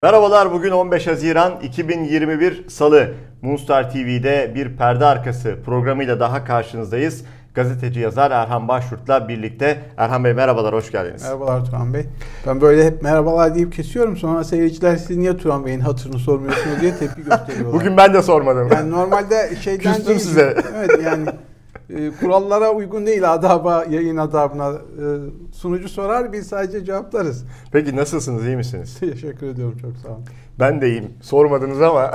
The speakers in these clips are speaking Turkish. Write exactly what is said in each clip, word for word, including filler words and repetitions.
Merhabalar, bugün on beş Haziran iki bin yirmi bir Salı. Moonstar T V'de bir perde arkası programıyla daha karşınızdayız. Gazeteci yazar Erhan Başyurt'la birlikte. Erhan Bey merhabalar, hoş geldiniz. Merhabalar Turan Bey. Ben böyle hep merhabalar deyip kesiyorum. Sonra seyirciler siz niye Turan Bey'in hatırını sormuyorsunuz diye tepki gösteriyorlar. Bugün ben de sormadım. Yani normalde şeyden Küstüm değil. size. Evet yani e, kurallara uygun değil, adaba, yayın adabına e, sunucu sorar, biz sadece cevaplarız. Peki nasılsınız, iyi misiniz? Teşekkür ediyorum, çok sağ olun. Ben de iyiyim. Sormadınız ama.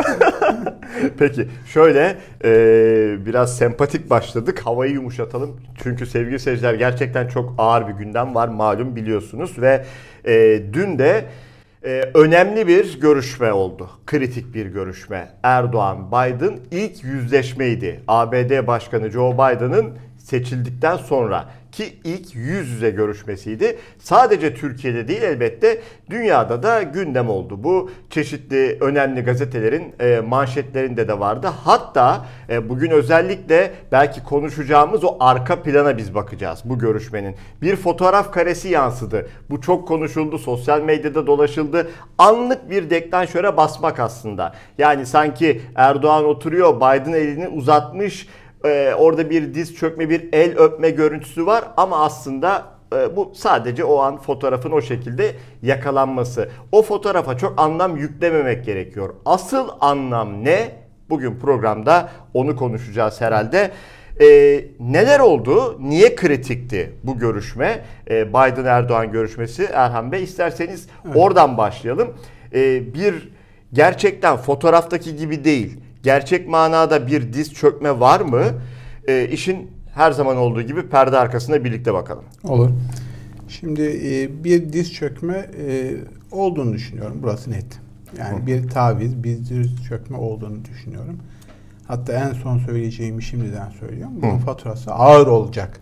Peki şöyle e, biraz sempatik başladık. Havayı yumuşatalım. Çünkü sevgili seyirciler gerçekten çok ağır bir gündem var malum, biliyorsunuz. Ve e, dün de e, önemli bir görüşme oldu. Kritik bir görüşme. Erdoğan-Biden ilk yüzleşmeydi. A B D Başkanı Joe Biden'ın seçildikten sonra ki ilk yüz yüze görüşmesiydi. Sadece Türkiye'de değil, elbette dünyada da gündem oldu. Bu çeşitli önemli gazetelerin e, manşetlerinde de vardı. Hatta e, bugün özellikle belki konuşacağımız o arka plana biz bakacağız bu görüşmenin. Bir fotoğraf karesi yansıdı. Bu çok konuşuldu, sosyal medyada dolaşıldı. Anlık bir deklanşöre basmak aslında. Yani sanki Erdoğan oturuyor, Biden elini uzatmış, Ee, orada bir diz çökme, bir el öpme görüntüsü var ama aslında e, bu sadece o an fotoğrafın o şekilde yakalanması. O fotoğrafa çok anlam yüklememek gerekiyor. Asıl anlam ne? Bugün programda onu konuşacağız herhalde. Ee, neler oldu? Niye kritikti bu görüşme? Ee, Biden-Erdoğan görüşmesi. Erhan Bey, isterseniz evet, oradan başlayalım. Ee, bir gerçekten fotoğraftaki gibi değil, gerçek manada bir diz çökme var mı? E, işin her zaman olduğu gibi perde arkasına birlikte bakalım. Olur. Şimdi e, bir diz çökme e, olduğunu düşünüyorum. Burası net. Yani Hı. bir taviz, bir diz çökme olduğunu düşünüyorum. Hatta en son söyleyeceğimi şimdiden söylüyorum. Bunun Hı. faturası ağır olacak.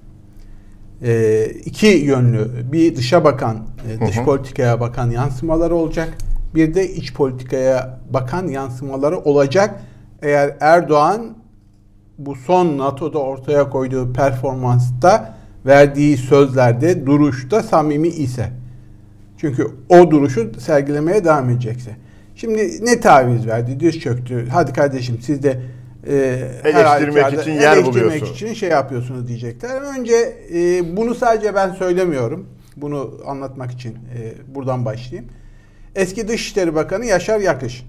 E, iki yönlü, bir dışa bakan, e, dış Hı. politikaya bakan yansımaları olacak. Bir de iç politikaya bakan yansımaları olacak. Eğer Erdoğan bu son NATO'da ortaya koyduğu performansta, verdiği sözlerde, duruşta samimi ise. Çünkü o duruşu sergilemeye devam edecekse. Şimdi ne taviz verdi? Diz çöktü. Hadi kardeşim siz de e, eleştirmek için yer buluyorsunuz. Eleştirmek için şey yapıyorsunuz diyecekler. Önce e, bunu sadece ben söylemiyorum. Bunu anlatmak için e, buradan başlayayım. Eski Dışişleri Bakanı Yaşar Yakış.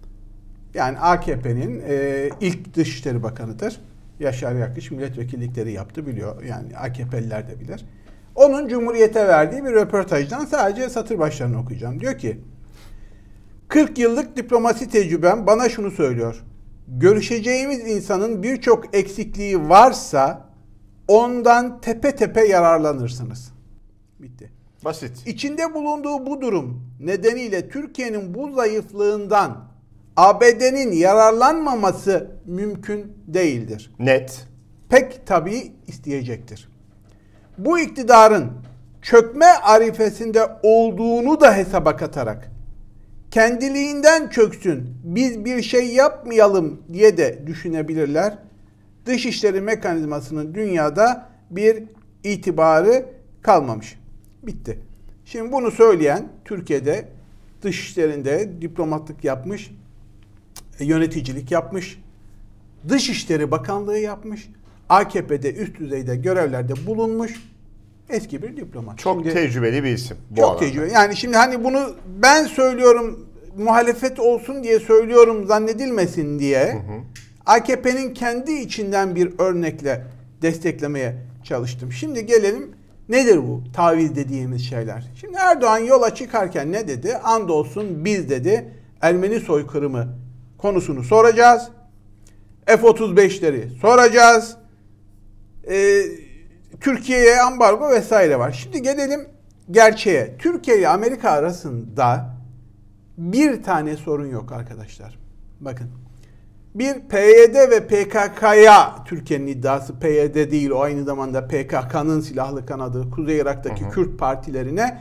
Yani A K P'nin e, ilk Dışişleri Bakanı'dır. Yaşar Yakış milletvekillikleri yaptı, biliyor. Yani A K P'liler de bilir. Onun Cumhuriyet'e verdiği bir röportajdan sadece satır başlarını okuyacağım. Diyor ki, kırk yıllık diplomasi tecrübem bana şunu söylüyor. Görüşeceğimiz insanın birçok eksikliği varsa ondan tepe tepe yararlanırsınız. Bitti. Basit. İçinde bulunduğu bu durum nedeniyle Türkiye'nin bu zayıflığından A B D'nin yararlanmaması mümkün değildir. Net. Pek tabii isteyecektir. Bu iktidarın çökme arifesinde olduğunu da hesaba katarak kendiliğinden çöksün, biz bir şey yapmayalım diye de düşünebilirler. Dışişleri mekanizmasının dünyada bir itibarı kalmamış. Bitti. Şimdi bunu söyleyen Türkiye'de dışişlerinde diplomatlık yapmış, yöneticilik yapmış, Dışişleri Bakanlığı yapmış, A K P'de üst düzeyde görevlerde bulunmuş eski bir diplomat. Çok şimdi, tecrübeli bir isim. Bu çok alanda. tecrübeli. Yani şimdi hani bunu ben söylüyorum, muhalefet olsun diye söylüyorum zannedilmesin diye hı hı. A K P'nin kendi içinden bir örnekle desteklemeye çalıştım. Şimdi gelelim, nedir bu taviz dediğimiz şeyler? Şimdi Erdoğan yola çıkarken ne dedi? Andolsun biz dedi Ermeni soykırımı konusunu soracağız. F otuz beşleri soracağız. Ee, Türkiye'ye ambargo vesaire var. Şimdi gelelim gerçeğe. Türkiye ile Amerika arasında bir tane sorun yok arkadaşlar. Bakın. Bir P Y D ve P K K'ya, Türkiye'nin iddiası P Y D değil, o aynı zamanda P K K'nın silahlı kanadı, Kuzey Irak'taki hı hı. Kürt partilerine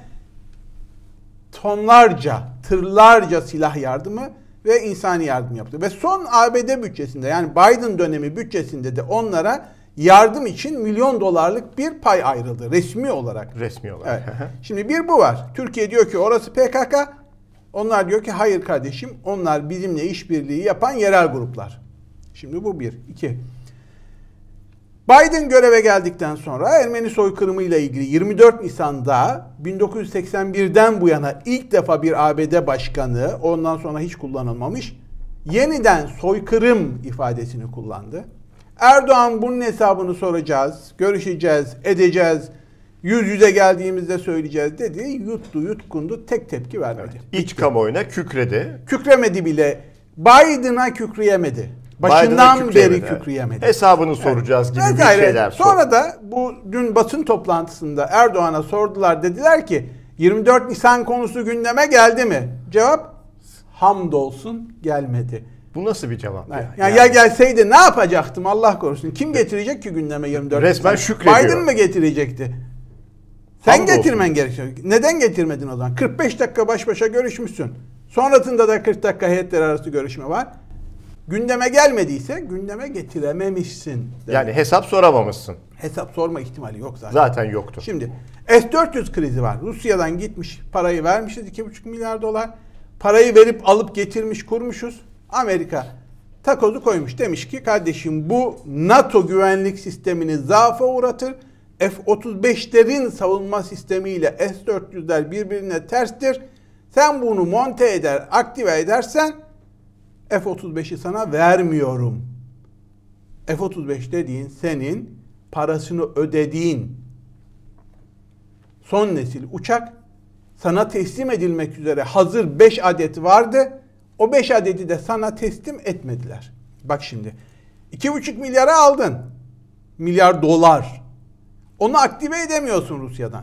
tonlarca, tırlarca silah yardımı ve insani yardım yaptı. Ve son A B D bütçesinde, yani Biden dönemi bütçesinde de onlara yardım için milyon dolarlık bir pay ayrıldı resmi olarak. Resmi olarak. Evet. Şimdi bir bu var. Türkiye diyor ki orası P K K, Onlar diyor ki hayır kardeşim, onlar bizimle işbirliği yapan yerel gruplar. Şimdi bu bir. İki. Biden göreve geldikten sonra Ermeni soykırımı ile ilgili yirmi dört Nisan'da bin dokuz yüz seksen birden bu yana ilk defa bir A B D başkanı, ondan sonra hiç kullanılmamış, yeniden soykırım ifadesini kullandı. Erdoğan bunun hesabını soracağız, görüşeceğiz, edeceğiz, yüz yüze geldiğimizde söyleyeceğiz dedi. Yuttu, yutkundu, tek tepki vermedi. Evet, İç kamuoyuna kükredi. Kükremedi bile. Biden'a kükreyemedi. Başından beri kükreyemedi. Hesabını soracağız evet. gibi Vesaire. bir şeyler. Sonra da bu dün basın toplantısında Erdoğan'a sordular. Dediler ki yirmi dört Nisan konusu gündeme geldi mi? Cevap hamdolsun gelmedi. Bu nasıl bir cevap? Yani, yani ya gelseydi ne yapacaktım Allah korusun. Kim getirecek ki gündeme yirmi dört Resmen Nisan? şükrediyor. Biden mı getirecekti? Sen Hamdolsun. getirmen gerekiyor. Neden getirmedin o zaman? kırk beş dakika baş başa görüşmüşsün. Sonrasında da kırk dakika heyetler arası görüşme var. Gündeme gelmediyse gündeme getirememişsin. Demek. Yani hesap soramamışsın. Hesap sorma ihtimali yok zaten. Zaten yoktu. Şimdi S dört yüz krizi var. Rusya'dan gitmiş, parayı vermişiz iki buçuk milyar dolar. Parayı verip alıp getirmiş, kurmuşuz. Amerika takozu koymuş. Demiş ki kardeşim bu NATO güvenlik sistemini zaafa uğratır. F otuz beşlerin savunma sistemiyle S dört yüzler birbirine terstir. Sen bunu monte eder, aktive edersen F otuz beşi sana vermiyorum. F otuz beş dediğin senin parasını ödediğin son nesil uçak, sana teslim edilmek üzere hazır beş adet vardı. O beş adeti de sana teslim etmediler. Bak şimdi iki buçuk milyara aldın. Milyar dolar. Onu aktive edemiyorsun Rusya'dan.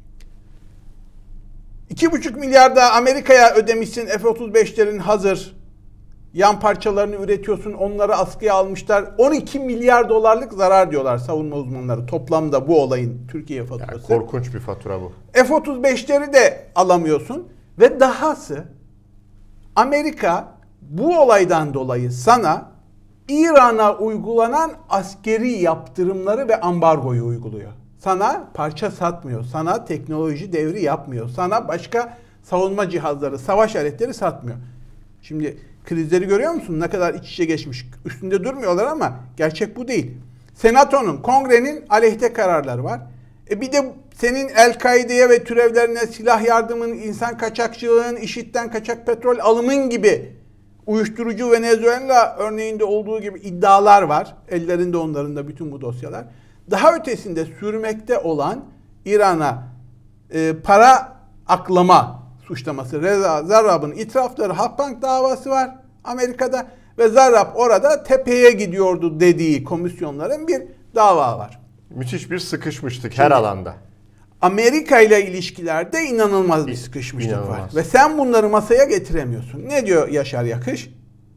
iki buçuk milyar da Amerika'ya ödemişsin, F otuz beşlerin hazır yan parçalarını üretiyorsun, onları askıya almışlar. on iki milyar dolarlık zarar diyorlar savunma uzmanları. Toplamda bu olayın Türkiye faturası. Yani korkunç bir fatura bu. F otuz beşleri de alamıyorsun ve dahası Amerika bu olaydan dolayı sana İran'a uygulanan askeri yaptırımları ve ambargoyu uyguluyor. Sana parça satmıyor, sana teknoloji devri yapmıyor, sana başka savunma cihazları, savaş aletleri satmıyor. Şimdi krizleri görüyor musun? Ne kadar iç içe geçmiş. Üstünde durmuyorlar ama gerçek bu değil. Senatonun, kongrenin aleyhte kararları var. E bir de senin El-Kaide'ye ve türevlerine silah yardımın, insan kaçakçılığın, IŞİD'den kaçak petrol alımın gibi uyuşturucu Venezuela örneğinde olduğu gibi iddialar var. Ellerinde onların da bütün bu dosyalar. Daha ötesinde sürmekte olan İran'a e, para aklama suçlaması. Reza Zarrab'ın itirafları, Halkbank davası var Amerika'da ve Zarrab orada tepeye gidiyordu dediği komisyonların bir dava var. Müthiş bir sıkışmıştık Şimdi, her alanda. Amerika ile ilişkilerde inanılmaz bir sıkışmışlık İnanılmaz. var. Ve sen bunları masaya getiremiyorsun. Ne diyor Yaşar Yakış?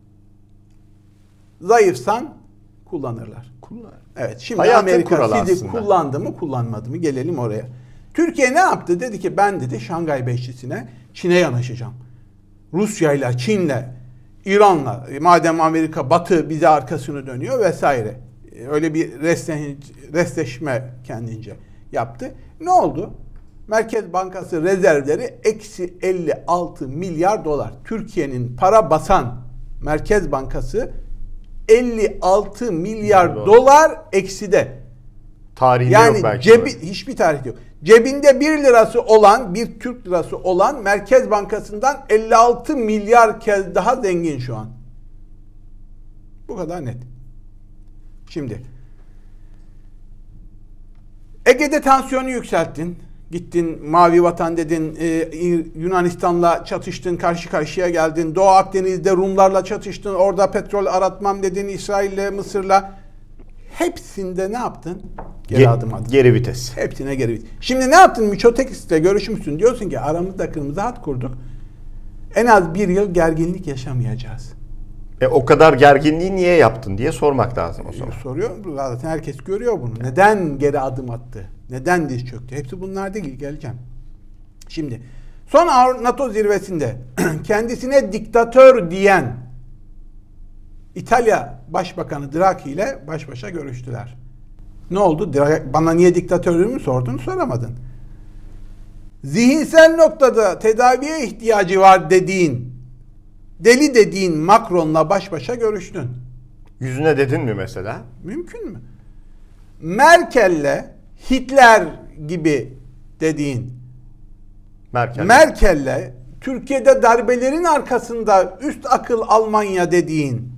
Zayıfsan kullanırlar. Kullanır. Evet, şimdi Hayatın Amerika sizi aslında. kullandı mı kullanmadı mı gelelim oraya. Türkiye ne yaptı? Dedi ki ben dedi Şangay Beşlisi'ne Çin'e yanaşacağım. Rusya'yla, Çin'le, İran'la, madem Amerika Batı bize arkasını dönüyor vesaire. Öyle bir restleşme kendince yaptı. Ne oldu? Merkez Bankası rezervleri eksi elli altı milyar dolar. Türkiye'nin para basan Merkez Bankası elli altı milyar dolar, dolar ekside. Tarihinde yani yok belki. Cebi, hiçbir tarih yok. Cebinde bir lirası olan, bir Türk lirası olan Merkez Bankası'ndan elli altı milyar kez daha zengin şu an. Bu kadar net. Şimdi Ege'de tansiyonu yükselttin. Gittin Mavi Vatan dedin, e, Yunanistan'la çatıştın, karşı karşıya geldin. Doğu Akdeniz'de Rumlarla çatıştın, orada petrol aratmam dedin, İsrail'le, Mısır'la. Hepsinde ne yaptın? Geri Ge- adım attın. Geri vites. Hepsine geri vites. Şimdi ne yaptın? Miçotakis'le görüşmüşsün. Diyorsun ki aramızda kırmızı hat kurduk. En az bir yıl gerginlik yaşamayacağız. E o kadar gerginliği niye yaptın diye sormak lazım o zaman. Soruyor. Zaten herkes görüyor bunu. Neden geri adım attı? Neden diz çöktü? Hepsi bunlar değil. Geleceğim. Şimdi son NATO zirvesinde kendisine diktatör diyen İtalya Başbakanı Draghi ile baş başa görüştüler. Ne oldu? Bana niye diktatörlüğümü sordun? Soramadın. zihinsel noktada tedaviye ihtiyacı var dediğin, deli dediğin Macron'la baş başa görüştün. Yüzüne dedin mi mesela? Mümkün mü? Merkel'le Hitler gibi dediğin, Merkel. Merkel'le Türkiye'de darbelerin arkasında üst akıl Almanya dediğin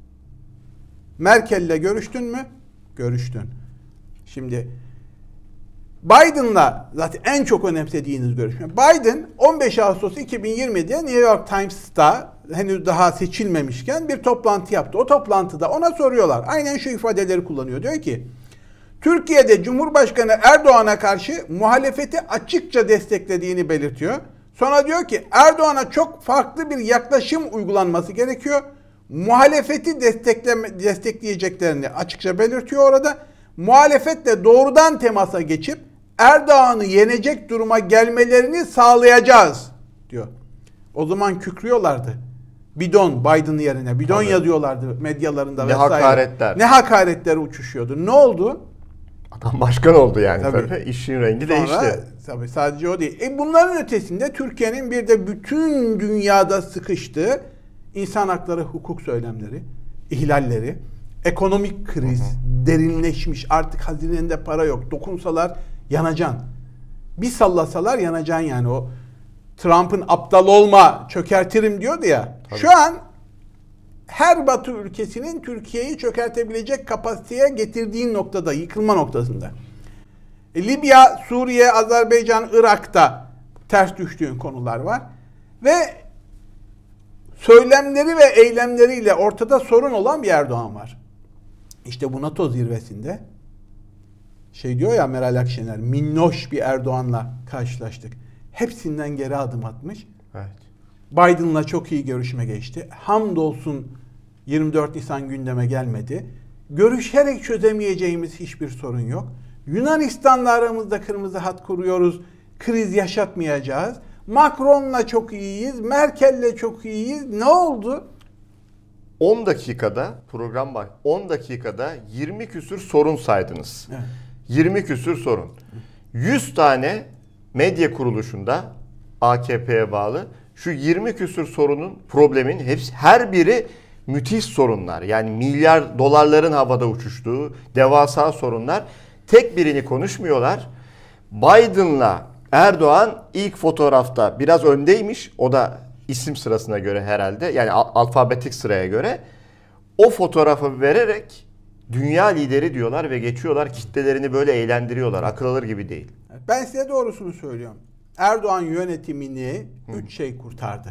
Merkel'le görüştün mü? Görüştün. Şimdi Biden'la zaten en çok önemsediğiniz görüşme. Biden on beş Ağustos iki bin yirmide New York Times'ta henüz daha seçilmemişken bir toplantı yaptı. O toplantıda ona soruyorlar. Aynen şu ifadeleri kullanıyor. Diyor ki Türkiye'de Cumhurbaşkanı Erdoğan'a karşı muhalefeti açıkça desteklediğini belirtiyor. Sonra diyor ki Erdoğan'a çok farklı bir yaklaşım uygulanması gerekiyor. Muhalefeti destekleme, destekleyeceklerini açıkça belirtiyor orada. Muhalefetle doğrudan temasa geçip Erdoğan'ı yenecek duruma gelmelerini sağlayacağız diyor. O zaman kükrüyorlardı. Bidon Biden yerine. Bidon Tabii. yazıyorlardı medyalarında ne vesaire. Ne hakaretler. Ne hakaretler uçuşuyordu. Ne oldu? Adam başkan oldu yani. Tabii. Tabii. İşin rengi Sonra, değişti. Tabii sadece o değil. E bunların ötesinde Türkiye'nin bir de bütün dünyada sıkıştığı insan hakları hukuk söylemleri, ihlalleri, ekonomik kriz, hı hı. derinleşmiş, artık hazinende para yok. Dokunsalar yanacaksın. Bir sallasalar yanacaksın yani. O Trump'ın aptal olma, çökertirim diyordu ya. Tabii. Şu an her Batı ülkesinin Türkiye'yi çökertebilecek kapasiteye getirdiği noktada, yıkılma noktasında. E, Libya, Suriye, Azerbaycan, Irak'ta ters düştüğün konular var. Ve söylemleri ve eylemleriyle ortada sorun olan bir Erdoğan var. İşte bu NATO zirvesinde şey diyor ya Meral Akşener, minnoş bir Erdoğan'la karşılaştık. Hepsinden geri adım atmış. Evet. Biden'la çok iyi görüşme geçti. Hamdolsun yirmi dört Nisan gündeme gelmedi. Görüşerek çözemeyeceğimiz hiçbir sorun yok. Yunanistan'la aramızda kırmızı hat kuruyoruz. Kriz yaşatmayacağız. Macron'la çok iyiyiz. Merkel'le çok iyiyiz. Ne oldu? on dakikada program bak. on dakikada yirmi küsür sorun saydınız. Evet. yirmi küsür sorun. yüz tane medya kuruluşunda A K P'ye bağlı şu yirmi küsür sorunun, problemin hepsi, her biri müthiş sorunlar. Yani milyar dolarların havada uçuştuğu devasa sorunlar. Tek birini konuşmuyorlar. Biden'la Erdoğan ilk fotoğrafta biraz öndeymiş. O da isim sırasına göre herhalde. Yani alfabetik sıraya göre. O fotoğrafı vererek dünya lideri diyorlar ve geçiyorlar. Kitlelerini böyle eğlendiriyorlar. Akıl alır gibi değil. Ben size doğrusunu söylüyorum. Erdoğan yönetimini Hı. üç şey kurtardı.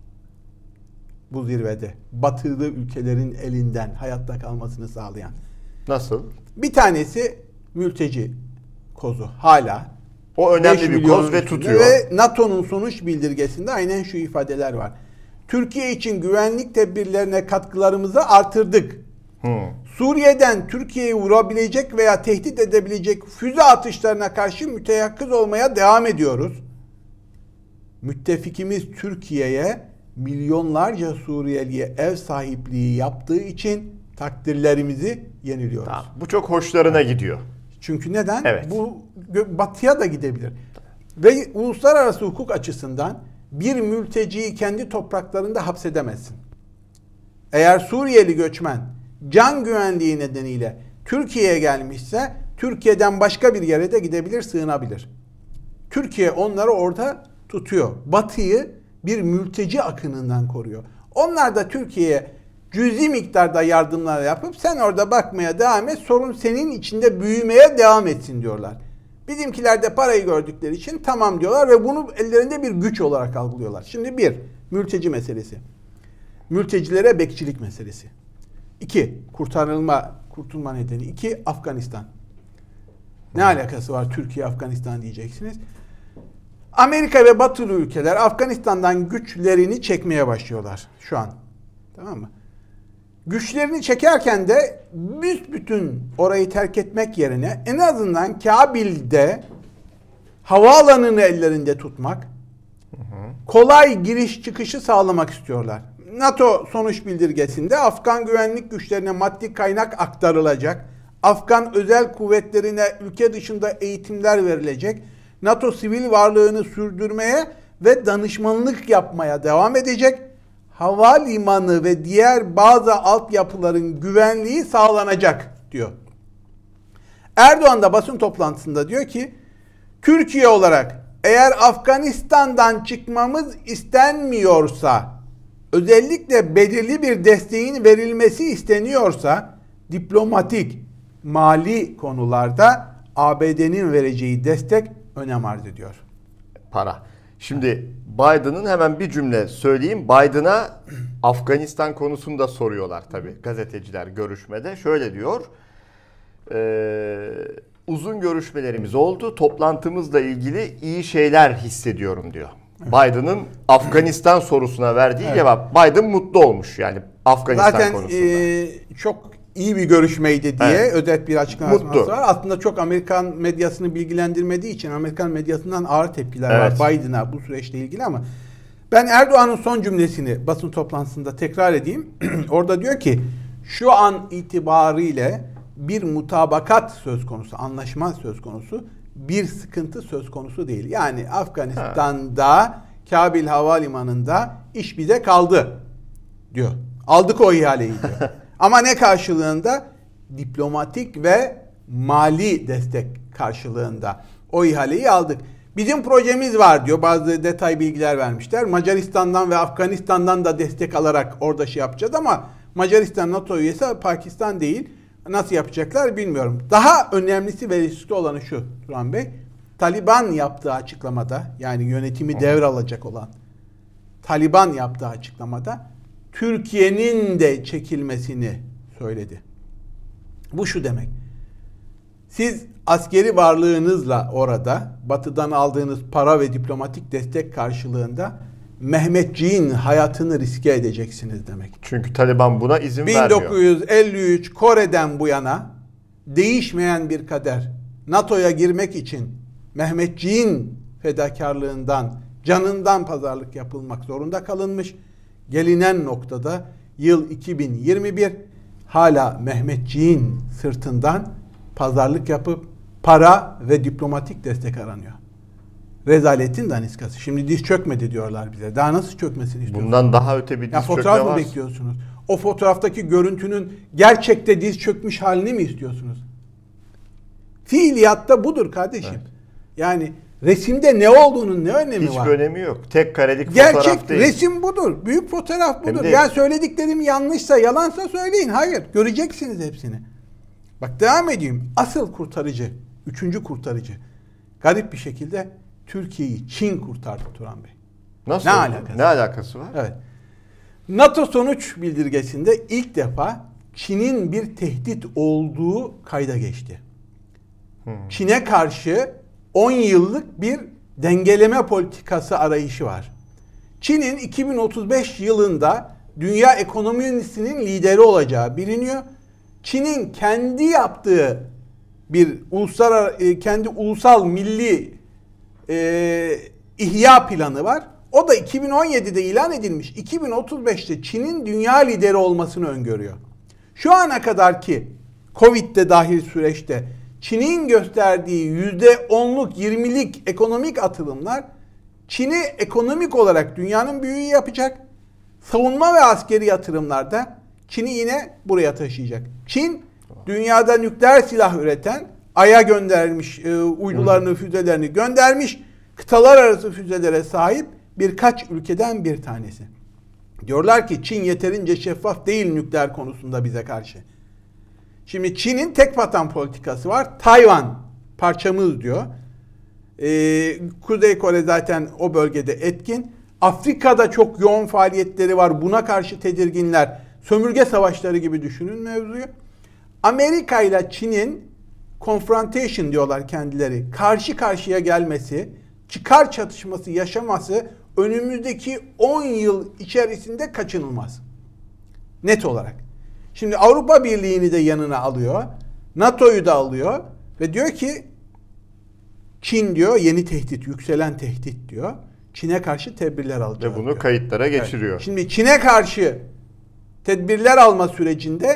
Bu zirvede. Batılı ülkelerin elinden hayatta kalmasını sağlayan. Nasıl? Bir tanesi mülteci kozu. Hala. O önemli bir koz ve tutuyor. Ve NATO'nun sonuç bildirgesinde aynen şu ifadeler var. Türkiye için güvenlik tedbirlerine katkılarımızı artırdık. Hmm. Suriye'den Türkiye'yi vurabilecek veya tehdit edebilecek füze atışlarına karşı müteyakkız olmaya devam ediyoruz. Müttefikimiz Türkiye'ye milyonlarca Suriyeliye ev sahipliği yaptığı için takdirlerimizi yeniliyoruz. Tamam. Bu çok hoşlarına gidiyor. Çünkü neden? Evet. Bu batıya da gidebilir. Ve uluslararası hukuk açısından bir mülteciyi kendi topraklarında hapsedemezsin. Eğer Suriyeli göçmen can güvenliği nedeniyle Türkiye'ye gelmişse Türkiye'den başka bir yere de gidebilir, sığınabilir. Türkiye onları orada tutuyor. Batı'yı bir mülteci akınından koruyor. Onlar da Türkiye'ye cüzi miktarda yardımlar yapıp sen orada bakmaya devam et, sorun senin içinde büyümeye devam etsin diyorlar. Bizimkiler de parayı gördükleri için tamam diyorlar ve bunu ellerinde bir güç olarak algılıyorlar. Şimdi bir, mülteci meselesi. Mültecilere bekçilik meselesi. İki, kurtarılma, kurtulma nedeni. İki, Afganistan. Ne alakası var Türkiye-Afganistan diyeceksiniz. Amerika ve batılı ülkeler Afganistan'dan güçlerini çekmeye başlıyorlar şu an. Tamam mı? Güçlerini çekerken de büsbütün orayı terk etmek yerine en azından Kabil'de havaalanını ellerinde tutmak, hı hı. kolay giriş çıkışı sağlamak istiyorlar. NATO sonuç bildirgesinde Afgan güvenlik güçlerine maddi kaynak aktarılacak, Afgan özel kuvvetlerine ülke dışında eğitimler verilecek, NATO sivil varlığını sürdürmeye ve danışmanlık yapmaya devam edecek. Havalimanı ve diğer bazı altyapıların güvenliği sağlanacak diyor. Erdoğan da basın toplantısında diyor ki Türkiye olarak eğer Afganistan'dan çıkmamız istenmiyorsa, özellikle belirli bir desteğin verilmesi isteniyorsa diplomatik, mali konularda A B D'nin vereceği destek önem arz ediyor. Para. Şimdi Biden'ın hemen bir cümle söyleyeyim. Biden'a Afganistan konusunda soruyorlar tabii gazeteciler görüşmede. Şöyle diyor. Ee, uzun görüşmelerimiz oldu. Toplantımızla ilgili iyi şeyler hissediyorum diyor. Evet. Biden'ın Afganistan sorusuna verdiği evet. cevap. Biden mutlu olmuş yani Afganistan Zaten, konusunda. Zaten e, çok iyi bir görüşmeydi diye evet. özet bir açıklaması var. Aslında çok Amerikan medyasını bilgilendirmediği için Amerikan medyasından ağır tepkiler evet. var Biden'a bu süreçle ilgili ama ben Erdoğan'ın son cümlesini basın toplantısında tekrar edeyim. Orada diyor ki şu an itibariyle bir mutabakat söz konusu, anlaşma söz konusu, bir sıkıntı söz konusu değil. Yani Afganistan'da ha. Kabil Havalimanı'nda iş bize kaldı diyor. Aldık o ihaleyi diyor. Ama ne karşılığında? Diplomatik ve mali destek karşılığında o ihaleyi aldık. Bizim projemiz var diyor. Bazı detay bilgiler vermişler. Macaristan'dan ve Afganistan'dan da destek alarak orada şey yapacağız ama Macaristan NATO üyesi, Pakistan değil. Nasıl yapacaklar bilmiyorum. Daha önemlisi ve riskli olanı şu Turan Bey. Taliban yaptığı açıklamada, yani yönetimi devralacak olan Taliban yaptığı açıklamada Türkiye'nin de çekilmesini söyledi. Bu şu demek. Siz askeri varlığınızla orada Batı'dan aldığınız para ve diplomatik destek karşılığında Mehmetçiğin hayatını riske edeceksiniz demek. Çünkü Taliban buna izin bin dokuz yüz elli üç vermiyor. Kore'den bu yana değişmeyen bir kader. NATO'ya girmek için Mehmetçiğin fedakarlığından, canından pazarlık yapılmak zorunda kalınmış. Gelinen noktada yıl iki bin yirmi bir hala Mehmetçiğin sırtından pazarlık yapıp para ve diplomatik destek aranıyor. Rezaletin daniskası. Şimdi diz çökmedi diyorlar bize. Daha nasıl çökmesini istiyorsunuz? Bundan daha öte bir diz ya çökme fotoğraf var. mı bekliyorsunuz? O fotoğraftaki görüntünün gerçekte diz çökmüş halini mi istiyorsunuz? Fiiliyatta budur kardeşim. Evet. Yani resimde ne olduğunun ne önemi Hiçbir var? Hiçbir önemi yok. Tek karelik Gerçek fotoğraf değil. Gerçek resim budur. Büyük fotoğraf budur. Yani söylediklerim yanlışsa, yalansa söyleyin. Hayır. Göreceksiniz hepsini. Bak devam edeyim. Asıl kurtarıcı, üçüncü kurtarıcı. Garip bir şekilde Türkiye'yi Çin kurtardı Turan Bey. Nasıl? Ne alakası? Ne alakası var? Evet. NATO sonuç bildirgesinde ilk defa Çin'in bir tehdit olduğu kayda geçti. Hmm. Çin'e karşı on yıllık bir dengeleme politikası arayışı var. Çin'in iki bin otuz beş yılında dünya ekonomisinin lideri olacağı biliniyor. Çin'in kendi yaptığı bir uluslararası, kendi ulusal milli e, ihya planı var. O da iki bin on yedide ilan edilmiş. iki bin otuz beşte Çin'in dünya lideri olmasını öngörüyor. Şu ana kadar ki Covid'de dahil süreçte Çin'in gösterdiği yüzde onluk, yirmilik ekonomik atılımlar Çin'i ekonomik olarak dünyanın büyüğü yapacak. Savunma ve askeri yatırımlarda Çin'i yine buraya taşıyacak. Çin dünyada nükleer silah üreten, Ay'a göndermiş, e, uydularını, füzelerini göndermiş, kıtalar arası füzelere sahip birkaç ülkeden bir tanesi. Diyorlar ki Çin yeterince şeffaf değil nükleer konusunda bize karşı. Şimdi Çin'in tek vatan politikası var. Tayvan parçamız diyor. Ee, Kuzey Kore zaten o bölgede etkin. Afrika'da çok yoğun faaliyetleri var. Buna karşı tedirginler. Sömürge savaşları gibi düşünün mevzuyu. Amerika ile Çin'in confrontation diyorlar kendileri. Karşı karşıya gelmesi, çıkar çatışması yaşaması önümüzdeki on yıl içerisinde kaçınılmaz. Net olarak. Şimdi Avrupa Birliği'ni de yanına alıyor. NATO'yu da alıyor. Ve diyor ki Çin diyor yeni tehdit, yükselen tehdit diyor. Çin'e karşı tedbirler alacak. Ve bunu diyor. kayıtlara geçiriyor. Evet. Şimdi Çin'e karşı tedbirler alma sürecinde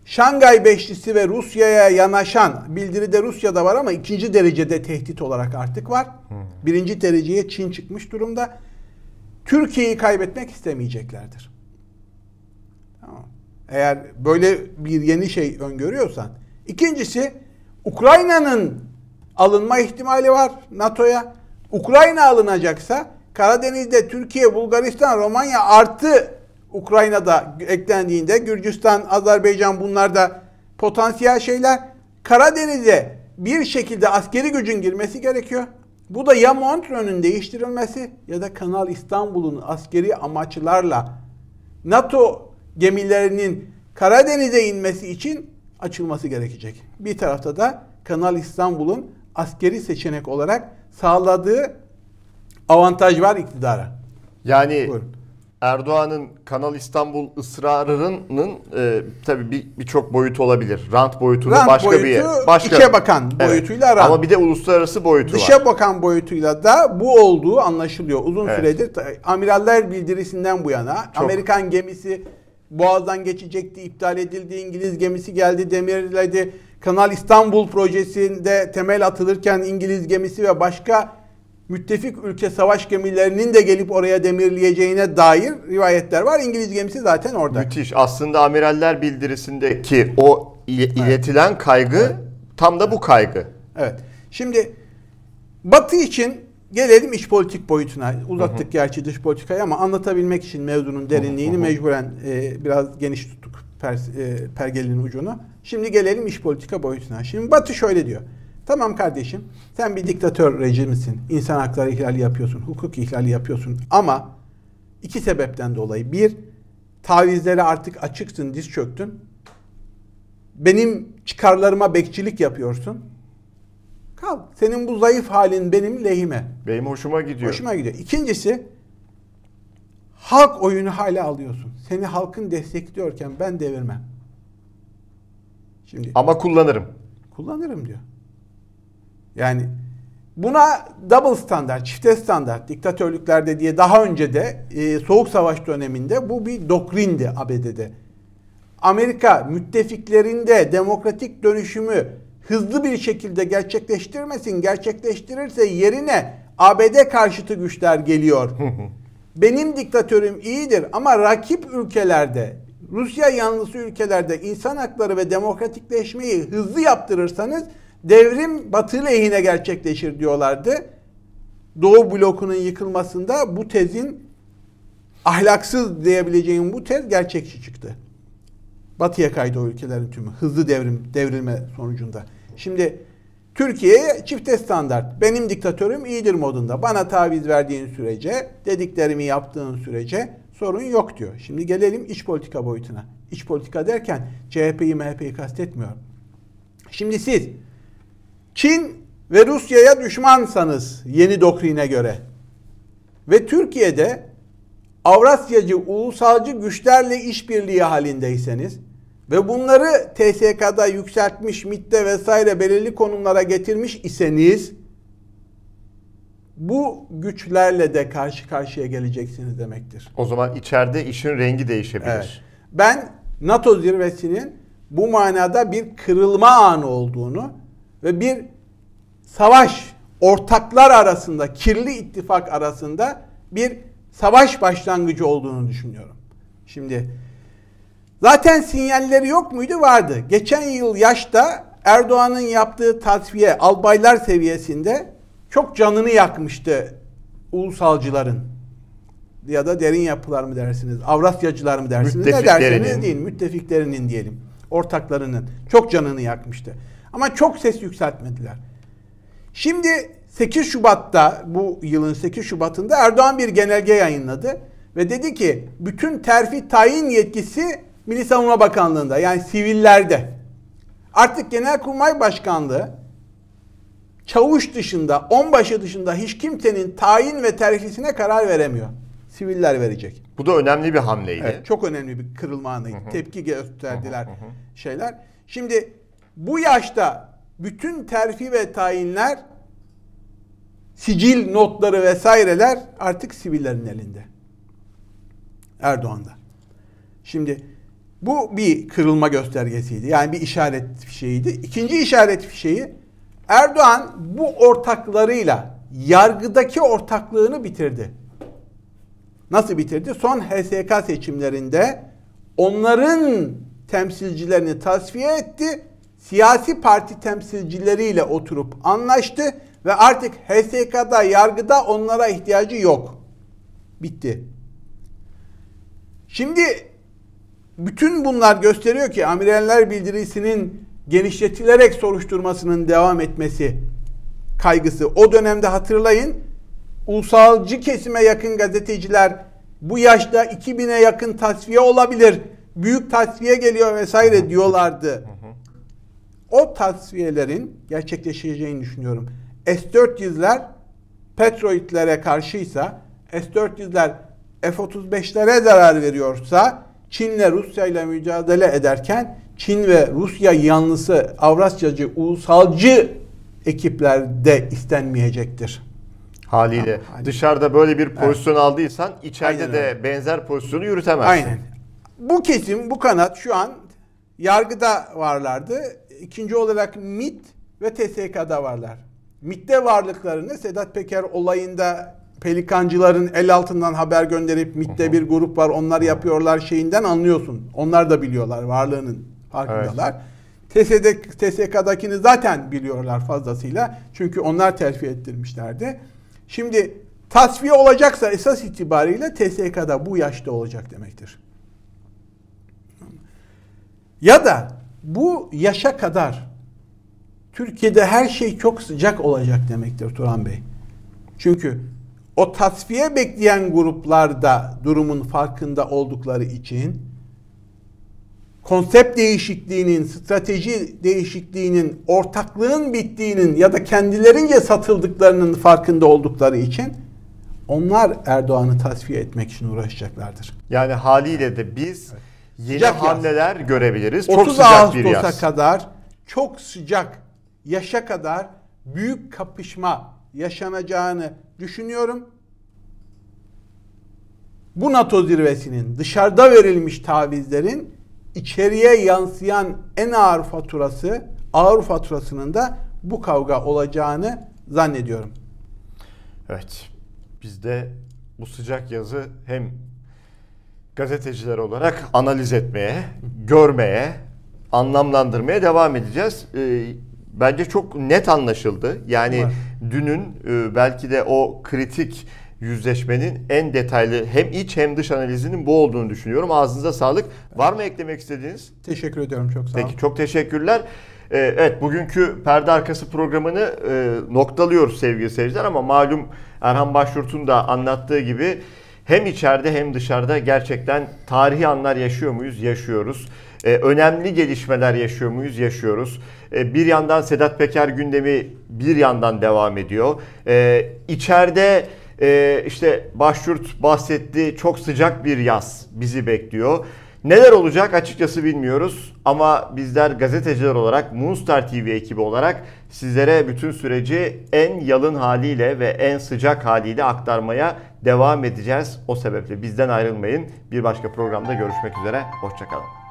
Şangay Beşlisi ve Rusya'ya yanaşan, bildiride Rusya'da var ama ikinci derecede tehdit olarak artık var. Hmm. Birinci dereceye Çin çıkmış durumda. Türkiye'yi kaybetmek istemeyeceklerdir. Tamam. Eğer böyle bir yeni şey öngörüyorsan. İkincisi, Ukrayna'nın alınma ihtimali var NATO'ya. Ukrayna alınacaksa Karadeniz'de Türkiye, Bulgaristan, Romanya artı Ukrayna'da eklendiğinde Gürcistan, Azerbaycan bunlar da potansiyel şeyler. Karadeniz'e bir şekilde askeri gücün girmesi gerekiyor. Bu da ya Montreux'un değiştirilmesi ya da Kanal İstanbul'un askeri amaçlarla NATO gemilerinin Karadeniz'e inmesi için açılması gerekecek. Bir tarafta da Kanal İstanbul'un askeri seçenek olarak sağladığı avantaj var iktidara. Yani buyurun. Erdoğan'ın Kanal İstanbul ısrarının e, tabii bir birçok boyutu olabilir. Rant boyutunu Rant başka boyutu, bir yer. Başka. İçe bakan evet. boyutuyla rant. Ama bir de uluslararası boyutu Dışa var. Dışa bakan boyutuyla da bu olduğu anlaşılıyor. Uzun evet. süredir amiraller bildirisinden bu yana çok. Amerikan gemisi Boğaz'dan geçecekti, iptal edildi. İngiliz gemisi geldi, demirledi. Kanal İstanbul projesinde temel atılırken İngiliz gemisi ve başka müttefik ülke savaş gemilerinin de gelip oraya demirleyeceğine dair rivayetler var. İngiliz gemisi zaten orada. Müthiş. Aslında amiraller bildirisindeki o iletilen evet. kaygı evet. tam da bu kaygı. Evet. Şimdi Batı için gelelim iç politik boyutuna. Uzattık hı hı. gerçi dış politikayı ama anlatabilmek için mevzunun derinliğini hı hı. mecburen e, biraz geniş tuttuk per, e, pergelinin ucunu. Şimdi gelelim iç politika boyutuna. Şimdi Batı şöyle diyor. Tamam kardeşim, sen bir diktatör rejimisin, insan hakları ihlali yapıyorsun, hukuk ihlali yapıyorsun ama iki sebepten dolayı. Bir, tavizlere artık açıksın, diz çöktün. Benim çıkarlarıma bekçilik yapıyorsun. Kal, senin bu zayıf halin benim lehime. Benim hoşuma gidiyor. Hoşuma gidiyor. İkincisi, halk oyunu hala alıyorsun. Seni halkın destekliyorken ben devirmem. Şimdi ama kullanırım. Kullanırım diyor. Yani buna double standart, çifte standart diktatörlüklerde diye daha önce de e, Soğuk Savaş döneminde bu bir doktrindi A B D'de. Amerika müttefiklerinde demokratik dönüşümü hızlı bir şekilde gerçekleştirmesin. Gerçekleştirirse yerine A B D karşıtı güçler geliyor. Benim diktatörüm iyidir ama rakip ülkelerde, Rusya yanlısı ülkelerde insan hakları ve demokratikleşmeyi hızlı yaptırırsanız devrim Batı lehine gerçekleşir diyorlardı. Doğu blokunun yıkılmasında bu tezin ahlaksız diyebileceğim bu tez gerçekçi çıktı. Batıya kaydı o ülkelerin tümü. Hızlı devrim, devrilme sonucunda. Şimdi Türkiye'ye çifte standart. Benim diktatörüm iyidir modunda. Bana taviz verdiğin sürece, dediklerimi yaptığın sürece sorun yok diyor. Şimdi gelelim iç politika boyutuna. İç politika derken C H P'yi M H P'yi kastetmiyorum. Şimdi siz Çin ve Rusya'ya düşmansanız yeni doktrine göre ve Türkiye'de Avrasyacı, ulusalcı güçlerle işbirliği halindeyseniz ve bunları T S K'da yükseltmiş, M İ T'te vesaire belirli konumlara getirmiş iseniz bu güçlerle de karşı karşıya geleceksiniz demektir. O zaman içeride işin rengi değişebilir. Evet. Ben NATO zirvesinin bu manada bir kırılma anı olduğunu ve bir savaş, ortaklar arasında, kirli ittifak arasında bir savaş başlangıcı olduğunu düşünüyorum. Şimdi zaten sinyalleri yok muydu? Vardı. Geçen yıl yaşta Erdoğan'ın yaptığı tasfiye albaylar seviyesinde çok canını yakmıştı ulusalcıların. Ya da derin yapılar mı dersiniz, Avrasyacılar mı dersiniz, ne dersiniz değil, müttefiklerinin diyelim, ortaklarının çok canını yakmıştı. Ama çok ses yükseltmediler. Şimdi sekiz Şubat'ta, bu yılın sekiz Şubat'ında Erdoğan bir genelge yayınladı ve dedi ki bütün terfi tayin yetkisi Milli Savunma Bakanlığı'nda, yani sivillerde. Artık Genelkurmay Başkanlığı çavuş dışında, onbaşı dışında hiç kimsenin tayin ve terfisine karar veremiyor. Siviller verecek. Bu da önemli bir hamleydi. Evet, çok önemli bir kırılma anıydı. Hı hı. Tepki gösterdiler hı hı hı. şeyler. Şimdi bu yaşta bütün terfi ve tayinler, sicil notları vesaireler artık sivillerin elinde. Erdoğan'da. Şimdi Bu bir kırılma göstergesiydi. Yani bir işaret fişeğiydi. İkinci işaret fişeği, Erdoğan bu ortaklarıyla yargıdaki ortaklığını bitirdi. Nasıl bitirdi? Son H S K seçimlerinde onların temsilcilerini tasfiye etti. Siyasi parti temsilcileriyle oturup anlaştı ve artık H S K'da, yargıda onlara ihtiyacı yok. Bitti. Şimdi bütün bunlar gösteriyor ki amiraller bildirisinin genişletilerek soruşturmasının devam etmesi kaygısı. O dönemde hatırlayın, ulusalcı kesime yakın gazeteciler bu yaşta iki bine yakın tasfiye olabilir, büyük tasfiye geliyor vesaire diyorlardı. O tasfiyelerin gerçekleşeceğini düşünüyorum. S dört yüzler Petroid'lere karşıysa, S dört yüzler F otuz beşlere zarar veriyorsa, Çin'le Rusya ile mücadele ederken Çin ve Rusya yanlısı Avrasyacı, ulusalcı ekipler de istenmeyecektir. Haliyle. Tamam, dışarıda böyle bir pozisyon evet. aldıysan içeride Aynen de öyle. benzer pozisyonu yürütemezsin. Aynen. Bu kesim, bu kanat şu an yargıda varlardı. İkinci olarak MİT ve T S K'da varlar. MİT'te varlıklarını Sedat Peker olayında pelikancıların el altından haber gönderip MİT'te bir grup var, onlar yapıyorlar şeyinden anlıyorsun. Onlar da biliyorlar, varlığının farkındalar. Evet. T S K'dakini zaten biliyorlar fazlasıyla. Çünkü onlar terfi ettirmişlerdi. Şimdi tasfiye olacaksa esas itibariyle T S K'da bu yaşta olacak demektir. Ya da bu yaşa kadar Türkiye'de her şey çok sıcak olacak demektir Turan Bey. Çünkü o tasfiye bekleyen gruplar da durumun farkında oldukları için konsept değişikliğinin, strateji değişikliğinin, ortaklığın bittiğinin ya da kendilerince satıldıklarının farkında oldukları için onlar Erdoğan'ı tasfiye etmek için uğraşacaklardır. Yani haliyle de biz evet. yeni sıcak hamleler yaz. görebiliriz. Çok sıcak bir yaz. otuz Ağustos'a kadar çok sıcak yaşa kadar büyük kapışma yaşanacağını düşünüyorum. Bu NATO zirvesinin, dışarıda verilmiş tavizlerin içeriye yansıyan en ağır faturası, ağır faturasının da bu kavga olacağını zannediyorum. Evet. Biz de bu sıcak yazı hem gazeteciler olarak analiz etmeye, görmeye, anlamlandırmaya devam edeceğiz. Ee, bence çok net anlaşıldı. Yani Var. dünün e, belki de o kritik yüzleşmenin en detaylı hem iç hem dış analizinin bu olduğunu düşünüyorum. Ağzınıza sağlık. Var mı eklemek istediğiniz? Teşekkür ediyorum. Çok sağ olun. Peki, çok teşekkürler. Ee, evet, bugünkü perde arkası programını e, noktalıyoruz sevgili seyirciler ama malum Erhan Başyurt'un da anlattığı gibi hem içeride hem dışarıda gerçekten tarihi anlar yaşıyor muyuz? Yaşıyoruz. Ee, önemli gelişmeler yaşıyor muyuz? Yaşıyoruz. Ee, bir yandan Sedat Peker gündemi bir yandan devam ediyor. Ee, içeride e, işte Başyurt bahsetti, çok sıcak bir yaz bizi bekliyor. Neler olacak açıkçası bilmiyoruz ama bizler gazeteciler olarak, Moonstar T V ekibi olarak sizlere bütün süreci en yalın haliyle ve en sıcak haliyle aktarmaya devam edeceğiz. O sebeple bizden ayrılmayın. Bir başka programda görüşmek üzere. Hoşça kalın.